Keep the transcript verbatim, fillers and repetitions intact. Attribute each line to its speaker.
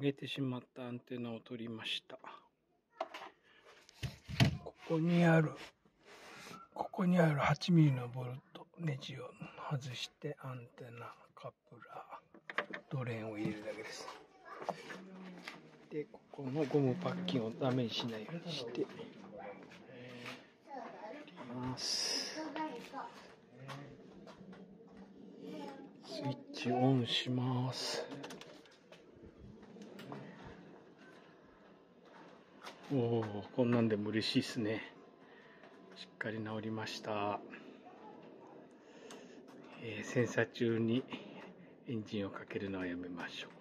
Speaker 1: げてしまったアンテナを取りました。ここにあるここにあるはちミリのボルトネジを外してアンテナ、カプラー、ドレーンを入れるだけです。で、ここのゴムパッキンをダメにしないようにしています。スイッチオンします。おお、こんなんでも嬉しいですね。しっかり治りました。えー、洗車中にエンジンをかけるのはやめましょう。